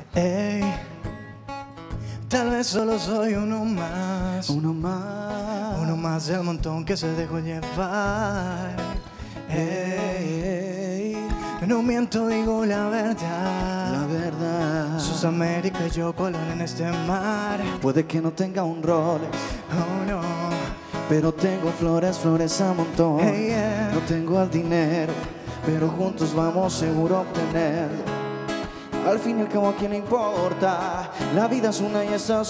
Ey, tal vez solo soy uno más. Uno más. Uno más del montón que se dejó llevar. Ey, no miento, digo la verdad. La verdad. Sos América y yo colón en este mar. Puede que no tenga un Rolex, Oh no. pero tengo flores, flores a montón. Hey, yeah. No tengo el dinero, pero juntos vamos seguro a obtenerlo. Al fin y al cabo, ¿a quién le importa? La vida es una y está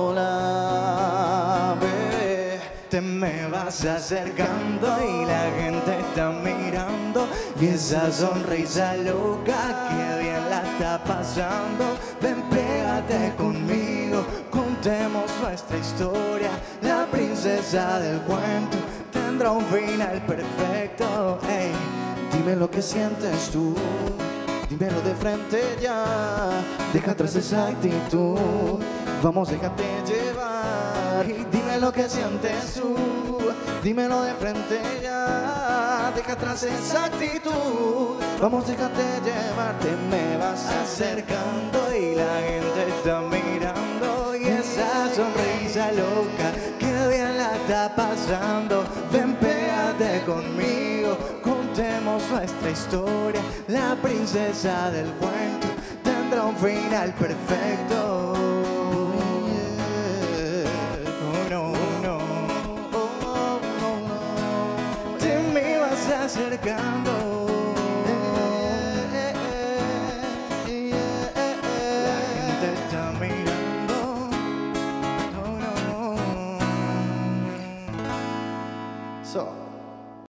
sola. Ve. Te me vas acercando y la gente está mirando. Y esa sonrisa loca, que bien la está pasando. Ven, pégate conmigo, contemos nuestra historia. La princesa del cuento tendrá un final perfecto. Ey, Dime lo que sientes tú, dímelo de frente ya. Deja atrás esa actitud, vamos, déjate llevar. Y dime lo que sientes tú, dímelo de frente ya. Deja atrás esa actitud, vamos, déjate llevar. Te me vas acercando y la gente está mirando. Y esa sonrisa loca, que bien la está pasando. Ven, pégate conmigo, contemos nuestra historia. La princesa del cuento tendrá un final perfecto. Oh no, no. Te me vas acercando.